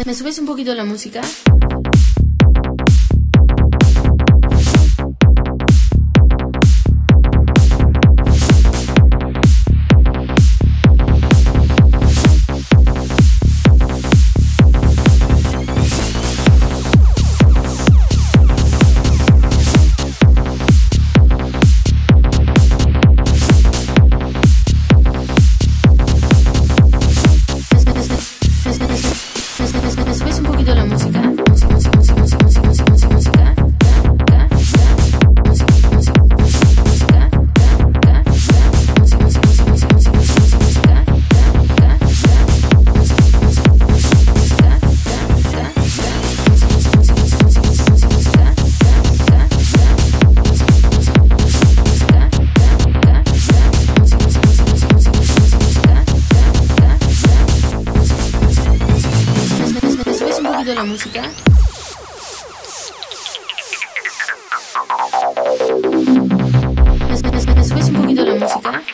¿Me subes un poquito la música? ¿Me subes un poquito la música? La música. ¿Me subes un poquito la música?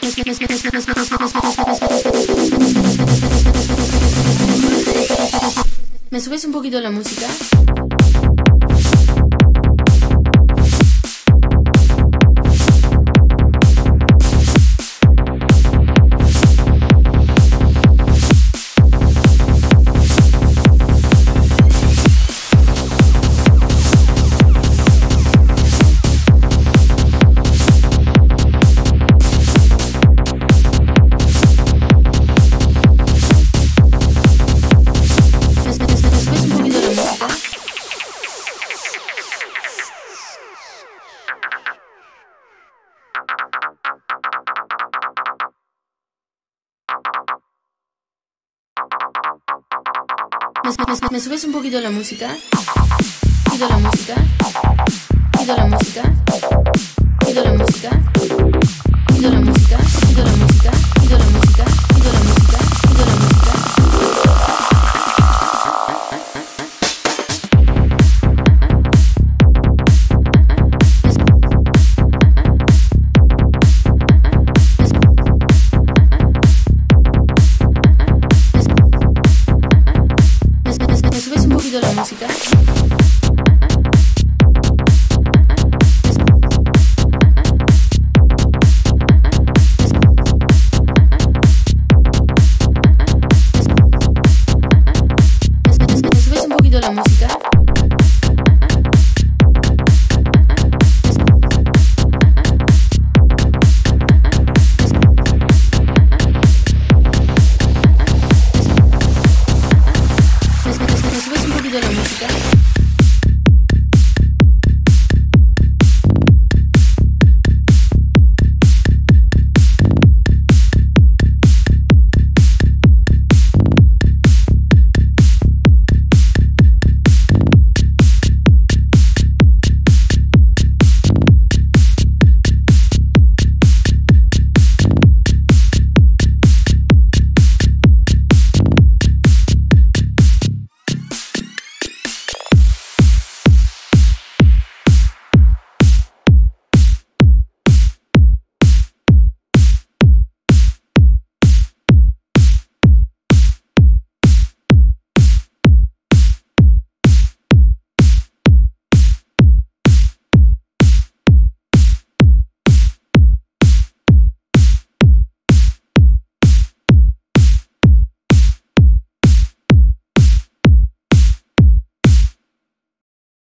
¿Me subes un poquito la música? ¿Me subes un poquito la música? Pido la música. Pido la música. Pido la música. Pido la música. Pido la música. Pido la música. Pido la música. Pido la música. ¿Me subes un poquito la música?